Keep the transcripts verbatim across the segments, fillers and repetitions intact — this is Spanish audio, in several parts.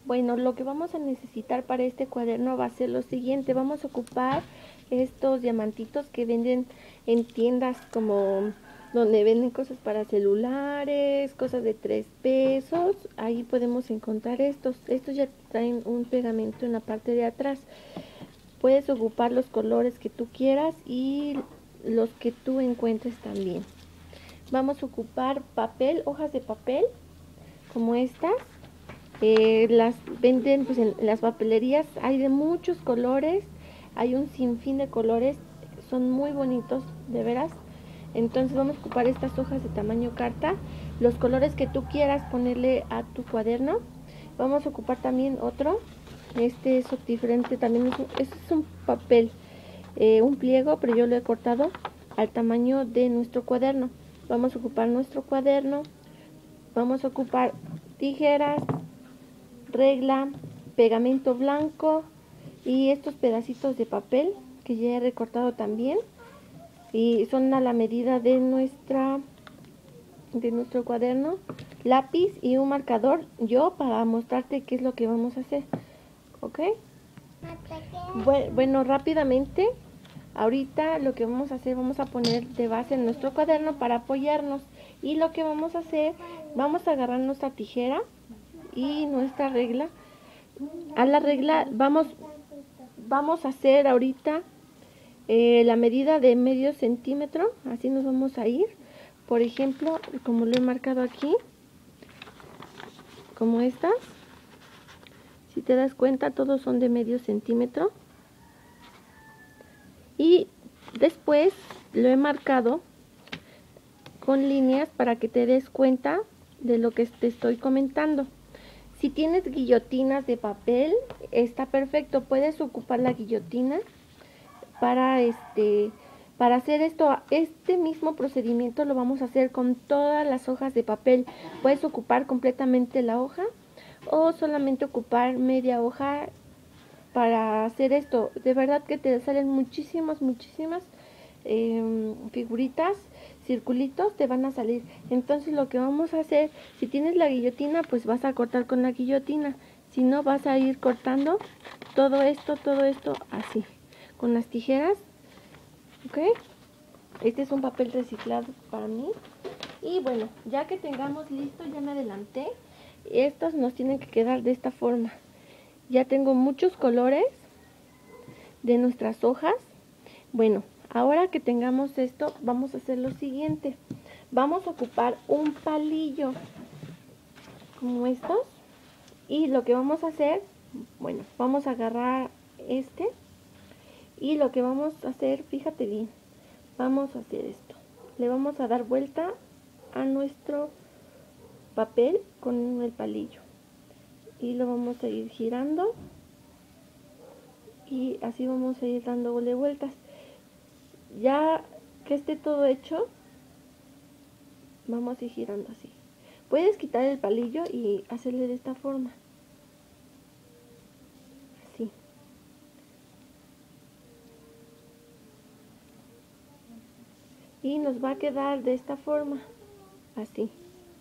Bueno, lo que vamos a necesitar para este cuaderno va a ser lo siguiente. Vamos a ocupar estos diamantitos que venden en tiendas como donde venden cosas para celulares, cosas de tres pesos. Ahí podemos encontrar estos. Estos ya traen un pegamento en la parte de atrás. Puedes ocupar los colores que tú quieras y los que tú encuentres también. Vamos a ocupar papel, hojas de papel como estas. Eh, las venden pues en las papelerías, hay de muchos colores, hay un sinfín de colores, son muy bonitos, de veras. Entonces vamos a ocupar estas hojas de tamaño carta, los colores que tú quieras ponerle a tu cuaderno. Vamos a ocupar también otro, este es diferente, también es un, este es un papel, eh, un pliego, pero yo lo he cortado al tamaño de nuestro cuaderno. Vamos a ocupar nuestro cuaderno, vamos a ocupar tijeras, regla, pegamento blanco y estos pedacitos de papel que ya he recortado también y son a la medida de nuestra de nuestro cuaderno, lápiz y un marcador yo para mostrarte qué es lo que vamos a hacer, ¿ok? Bueno, rápidamente ahorita lo que vamos a hacer, vamos a poner de base en nuestro cuaderno para apoyarnos, y lo que vamos a hacer, vamos a agarrar nuestra tijera y nuestra regla. A la regla vamos vamos a hacer ahorita eh, la medida de medio centímetro, así nos vamos a ir. Por ejemplo, como lo he marcado aquí, como estas, si te das cuenta todos son de medio centímetro, y después lo he marcado con líneas para que te des cuenta de lo que te estoy comentando. Si tienes guillotinas de papel, está perfecto, puedes ocupar la guillotina para este para hacer esto. Este mismo procedimiento lo vamos a hacer con todas las hojas de papel. Puedes ocupar completamente la hoja o solamente ocupar media hoja para hacer esto. De verdad que te salen muchísimas, muchísimas eh, figuritas, circulitos te van a salir. Entonces lo que vamos a hacer, si tienes la guillotina, pues vas a cortar con la guillotina. Si no, vas a ir cortando todo esto, todo esto así, con las tijeras, ¿ok? Este es un papel reciclado para mí. Y bueno, ya que tengamos listo, ya me adelanté, estos nos tienen que quedar de esta forma. Ya tengo muchos colores de nuestras hojas. Bueno, ahora que tengamos esto, vamos a hacer lo siguiente. Vamos a ocupar un palillo como estos, y lo que vamos a hacer, bueno, vamos a agarrar este, y lo que vamos a hacer, fíjate bien, vamos a hacer esto. Le vamos a dar vuelta a nuestro papel con el palillo y lo vamos a ir girando, y así vamos a ir dándole vueltas. Ya que esté todo hecho, vamos a ir girando así. Puedes quitar el palillo y hacerle de esta forma, así. Y nos va a quedar de esta forma, así.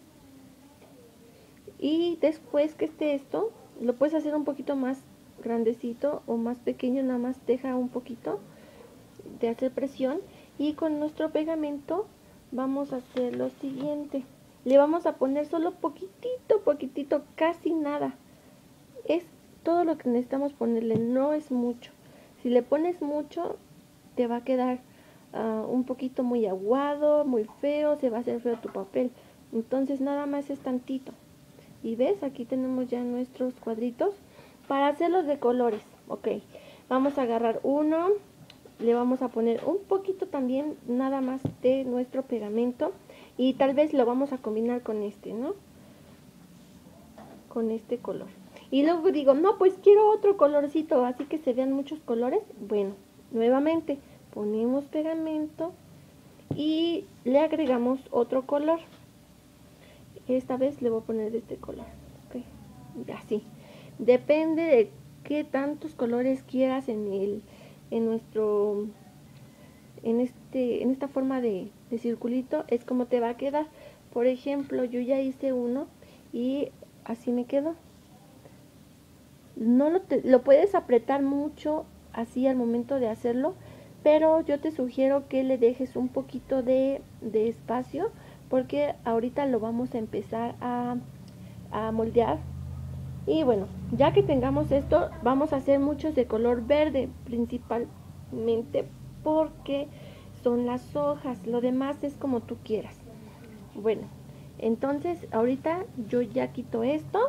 Y después que esté esto, lo puedes hacer un poquito más grandecito o más pequeño, nada más deja un poquito de hacer presión, y con nuestro pegamento vamos a hacer lo siguiente. Le vamos a poner solo poquitito, poquitito, casi nada. Es todo lo que necesitamos ponerle, no es mucho. Si le pones mucho, te va a quedar uh, un poquito muy aguado, muy feo, se va a hacer feo tu papel. Entonces nada más es tantito. Y ves, aquí tenemos ya nuestros cuadritos para hacerlos de colores. Ok, vamos a agarrar uno, le vamos a poner un poquito también, nada más de nuestro pegamento, y tal vez lo vamos a combinar con este, ¿no? Con este color. Y luego digo, no, pues quiero otro colorcito, así que se vean muchos colores. Bueno, nuevamente ponemos pegamento y le agregamos otro color. Esta vez le voy a poner de este color, okay. Así. Depende de qué tantos colores quieras en el, en nuestro, en este, en esta forma de, de circulito, es como te va a quedar. Por ejemplo, yo ya hice uno y así me quedó. no lo, te, lo puedes apretar mucho así al momento de hacerlo, pero yo te sugiero que le dejes un poquito de, de espacio, porque ahorita lo vamos a empezar a, a moldear. Y bueno, ya que tengamos esto, vamos a hacer muchos de color verde, principalmente porque son las hojas, lo demás es como tú quieras. Bueno, entonces ahorita yo ya quito esto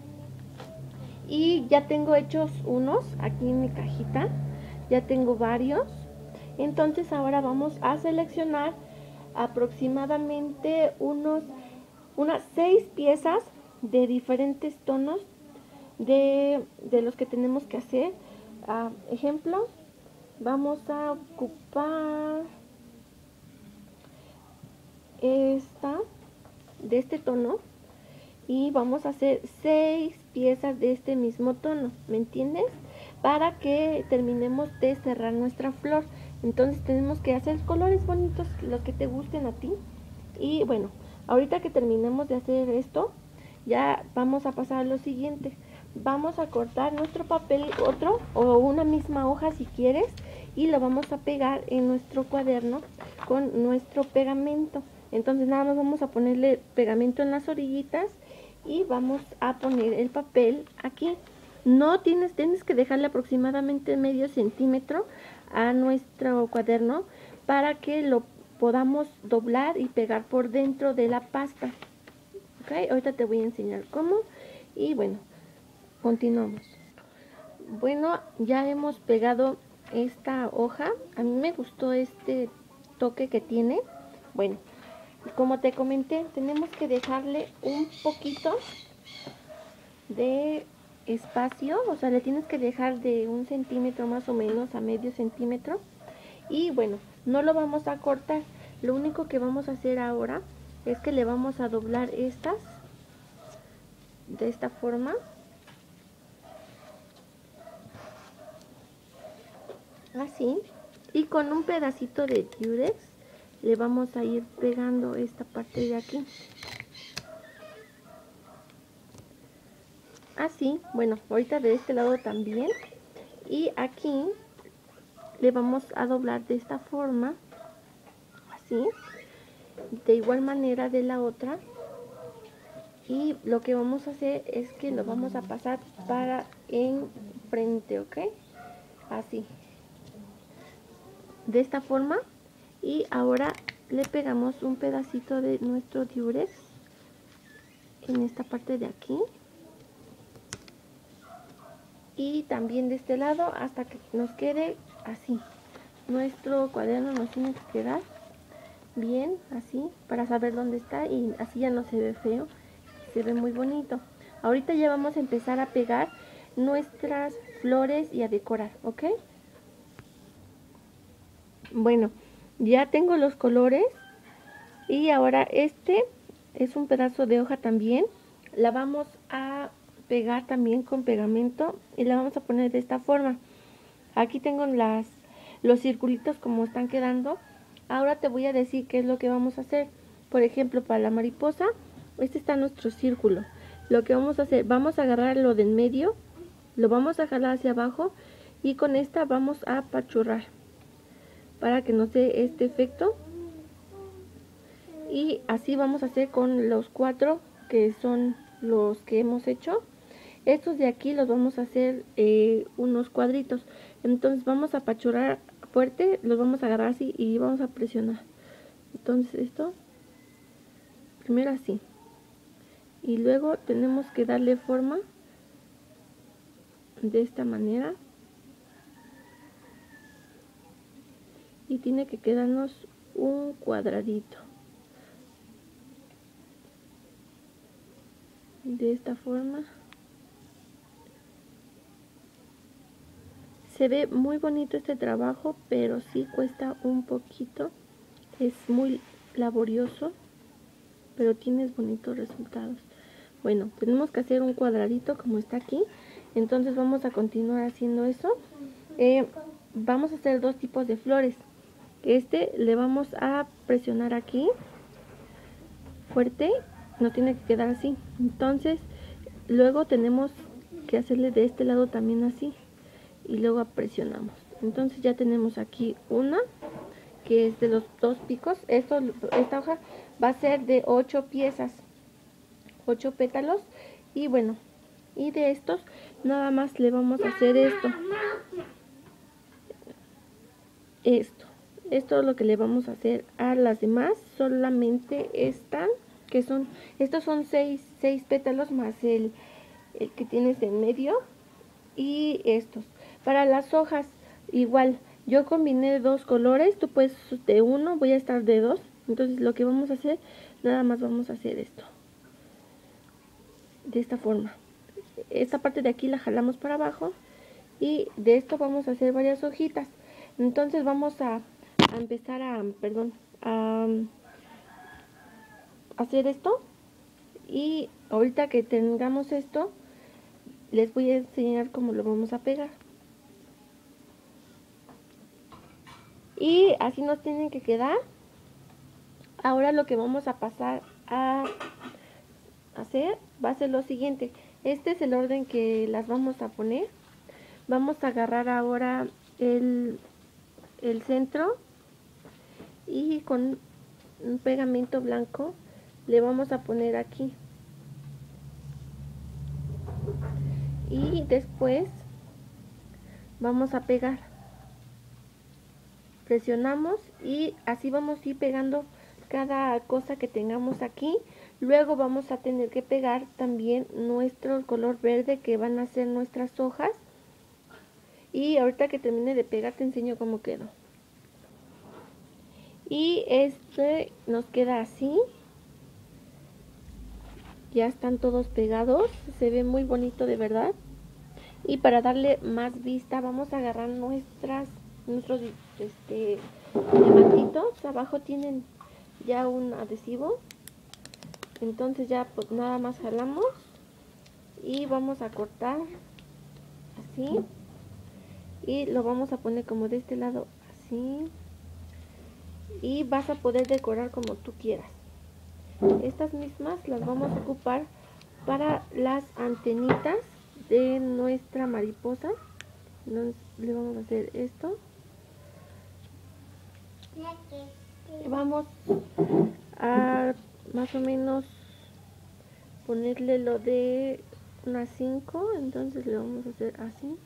y ya tengo hechos unos aquí en mi cajita, ya tengo varios. Entonces ahora vamos a seleccionar aproximadamente unos unas seis piezas de diferentes tonos de, de los que tenemos que hacer. Uh, ejemplo, vamos a ocupar esta de este tono y vamos a hacer seis piezas de este mismo tono, ¿me entiendes? Para que terminemos de cerrar nuestra flor. Entonces tenemos que hacer colores bonitos, los que te gusten a ti. Y bueno, ahorita que terminemos de hacer esto, ya vamos a pasar a lo siguiente. Vamos a cortar nuestro papel, otro o una misma hoja si quieres, y lo vamos a pegar en nuestro cuaderno con nuestro pegamento. Entonces nada más vamos a ponerle pegamento en las orillitas y vamos a poner el papel aquí. No tienes, tienes que dejarle aproximadamente medio centímetro a nuestro cuaderno para que lo podamos doblar y pegar por dentro de la pasta. Ok, ahorita te voy a enseñar cómo. Y bueno, continuamos. Bueno, ya hemos pegado esta hoja. A mí me gustó este toque que tiene. Bueno, como te comenté, tenemos que dejarle un poquito de espacio, o sea, le tienes que dejar de un centímetro más o menos a medio centímetro. Y bueno, no lo vamos a cortar, lo único que vamos a hacer ahora es que le vamos a doblar estas de esta forma. Así, y con un pedacito de Durex le vamos a ir pegando esta parte de aquí. Así, bueno, ahorita de este lado también. Y aquí le vamos a doblar de esta forma, así, de igual manera de la otra. Y lo que vamos a hacer es que lo vamos a pasar para enfrente, ¿ok? Así, de esta forma. Y ahora le pegamos un pedacito de nuestro Durex en esta parte de aquí. Y también de este lado hasta que nos quede así. Nuestro cuaderno nos tiene que quedar bien así para saber dónde está y así ya no se ve feo, se ve muy bonito. Ahorita ya vamos a empezar a pegar nuestras flores y a decorar, ¿ok? Bueno, ya tengo los colores y ahora este es un pedazo de hoja también. La vamos a pegar también con pegamento y la vamos a poner de esta forma. Aquí tengo las los circulitos como están quedando. Ahora te voy a decir qué es lo que vamos a hacer. Por ejemplo, para la mariposa, este está nuestro círculo. Lo que vamos a hacer, vamos a agarrar lo del medio, lo vamos a jalar hacia abajo y con esta vamos a apachurrar para que nos dé este efecto. Y así vamos a hacer con los cuatro que son los que hemos hecho. Estos de aquí los vamos a hacer eh, unos cuadritos. Entonces vamos a apachurrar fuerte, los vamos a agarrar así y vamos a presionar. Entonces esto, primero así. Y luego tenemos que darle forma de esta manera. Y tiene que quedarnos un cuadradito. De esta forma. Se ve muy bonito este trabajo, pero sí cuesta un poquito. Es muy laborioso, pero tienes bonitos resultados. Bueno, tenemos que hacer un cuadradito como está aquí. Entonces vamos a continuar haciendo eso. Eh, vamos a hacer dos tipos de flores. Este le vamos a presionar aquí fuerte, no tiene que quedar así. Entonces luego tenemos que hacerle de este lado también así y luego presionamos. Entonces ya tenemos aquí una que es de los dos picos. Esto, esta hoja va a ser de ocho piezas, ocho pétalos. Y bueno, y de estos nada más le vamos a hacer esto. Esto. Esto es lo que le vamos a hacer a las demás. Solamente esta, que son, estos son seis, seis pétalos más el, el que tienes en medio. Y estos. Para las hojas, igual, yo combiné dos colores, tú puedes de uno, voy a estar de dos. Entonces lo que vamos a hacer, nada más vamos a hacer esto. De esta forma. Esta parte de aquí la jalamos para abajo. Y de esto vamos a hacer varias hojitas. Entonces vamos a, a empezar a, perdón, a hacer esto. Y ahorita que tengamos esto, les voy a enseñar cómo lo vamos a pegar. Y así nos tienen que quedar. Ahora lo que vamos a pasar a hacer va a ser lo siguiente. Este es el orden que las vamos a poner. Vamos a agarrar ahora el, el centro y con un pegamento blanco le vamos a poner aquí. Y después vamos a pegar. Presionamos y así vamos a ir pegando cada cosa que tengamos aquí. Luego vamos a tener que pegar también nuestro color verde que van a ser nuestras hojas. Y ahorita que termine de pegar te enseño cómo quedó. Y este nos queda así. Ya están todos pegados. Se ve muy bonito de verdad. Y para darle más vista vamos a agarrar nuestras nuestros este, diamantitos. Abajo tienen ya un adhesivo. Entonces ya pues nada más jalamos y vamos a cortar así. Y lo vamos a poner como de este lado así. Y vas a poder decorar como tú quieras. Estas mismas las vamos a ocupar para las antenitas de nuestra mariposa. Entonces le vamos a hacer esto. Vamos a más o menos ponerle lo de unas cinco. Entonces le vamos a hacer así.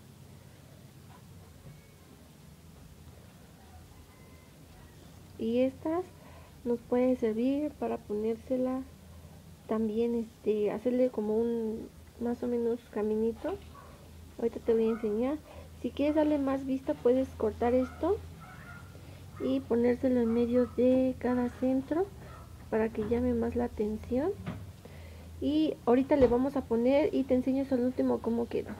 Y estas nos puede servir para ponérsela también, este, hacerle como un más o menos caminito. Ahorita te voy a enseñar. Si quieres darle más vista puedes cortar esto y ponérselo en medio de cada centro para que llame más la atención. Y ahorita le vamos a poner y te enseño eso al último cómo quedó.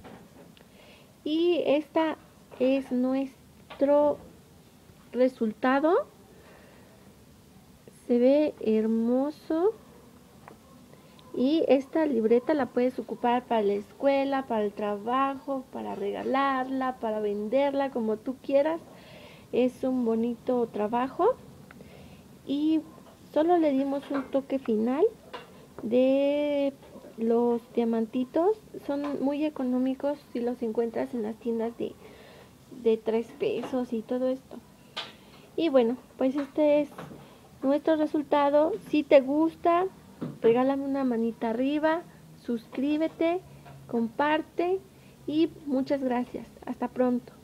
Y esta es nuestro resultado. Se ve hermoso. Y esta libreta la puedes ocupar para la escuela, para el trabajo, para regalarla, para venderla, como tú quieras. Es un bonito trabajo. Y solo le dimos un toque final de los diamantitos. Son muy económicos si los encuentras en las tiendas de, de tres pesos y todo esto. Y bueno, pues este es nuestro resultado. Si te gusta, regálame una manita arriba, suscríbete, comparte y muchas gracias. Hasta pronto.